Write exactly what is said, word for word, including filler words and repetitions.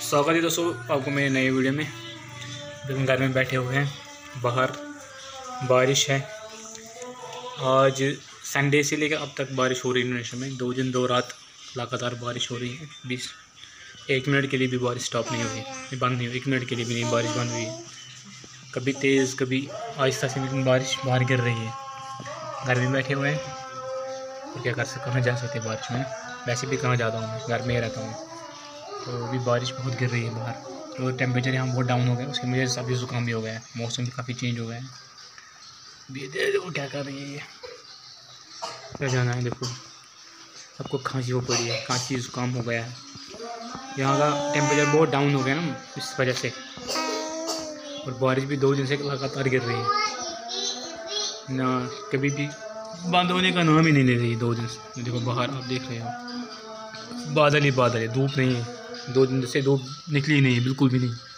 स्वागत है दोस्तों आपको मेरे नए वीडियो में। अभी हम घर में बैठे हुए हैं, बाहर बारिश है। आज संडे से लेकर अब तक बारिश हो रही है इंडोनेशिया में। दो दिन दो रात लगातार बारिश हो रही है। बीस एक मिनट के लिए भी बारिश स्टॉप नहीं हुई, बंद नहीं हुई। एक मिनट के लिए भी नहीं बारिश बंद हुई है। कभी तेज़ कभी आहिस्ता से, लेकिन बारिश बाहर गिर रही है। घर में बैठे हुए हैं और क्या कर सकते, कहाँ जा सकते बारिश में। वैसे भी कहाँ जाता हूँ, मैं घर में ही रहता हूँ। तो अभी बारिश बहुत गिर रही है बाहर, तो टेम्परेचर यहाँ बहुत डाउन हो गया। उसकी वजह से अभी ज़ुकाम भी हो गया है। मौसम भी काफ़ी चेंज हो गया है। अभी देखो क्या कर रही है ये, क्या जाना है। देखो सबको खांसी हो पड़ी है, खांसी ज़ुकाम हो गया है। यहाँ का टेम्परेचर बहुत डाउन हो गया ना, इस वजह से। और बारिश भी दो दिन से लगातार गिर रही है ना, कभी भी बंद होने का नाम ही नहीं ले रही दो दिन से। देखो बाहर आप देख रहे हो, बादल ही बादल है, धूप नहीं है। दो दिन से धूप निकली ही नहीं है, बिल्कुल भी नहीं।